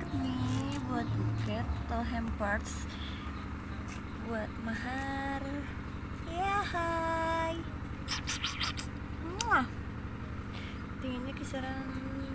nih buat buket atau hampers buat mahar. Ya hai. Dinginnya kisaran